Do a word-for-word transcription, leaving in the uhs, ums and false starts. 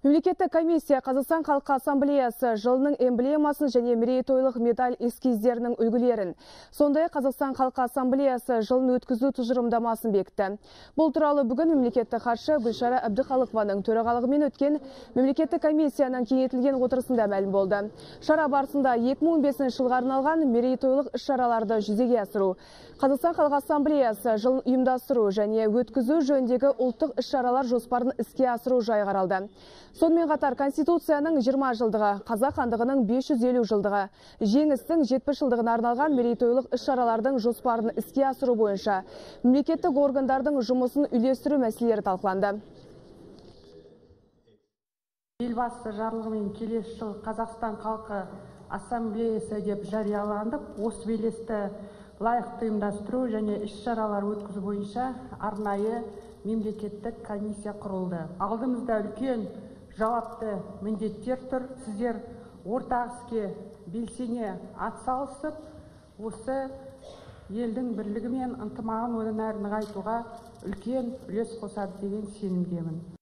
Мемлекеттік комиссия Қазақстан Халқы Ассамблеясы жылының эмблемасын және мерейтойлық медаль эскиздерінің үлгілерін, сондай Қазақстан Халқы Ассамблеясы жылын өткізу тұжырымдамасын бекітті. Бұл туралы бүгін мемлекеттік хатшы Гүлшара Әбдіхалықованың төрағалығымен өткен мемлекеттік комиссияның кеңейтілген отырысында мәлім болды. Шара барысында екі мың он бесінші жылға арналған мерейтойлық іс-шараларды жүзеге асыру, Қазақстан Халқы Ассамблеясы жылын ұйымдастыру және өткізу жөніндегі ұлттық іс-шаралар жоспарын іске асыру жайы қаралды. Сонымен қатар Конституцияның жиырма жылдығы, Қазақ хандығының бес жүз елу жылдығы, жеңістің жетпіс жылдығына арналған мерейтойлық іс-шаралардың жоспарын іске асыру бойынша мемлекеттік органдардың жұмысын үйлестіру мәселелері талқыланды. Елбасы жарлығымен келесі жыл Қазақстан Халқы Ассамблеясы деп жарияланып, осы белесті лайықты ұйымдастыру және іс-шаралар өткізу бойынша арнайы мемлекеттік комиссия құрылды. Алдымызда үлкен жауапты міндеттер тұр. Сіздер ортақ іске белсене атсалысып, осы елдің бірлігі мен ынтымағын одан әрі нығайтуға үлкен үлес қосады деген сенімдемін.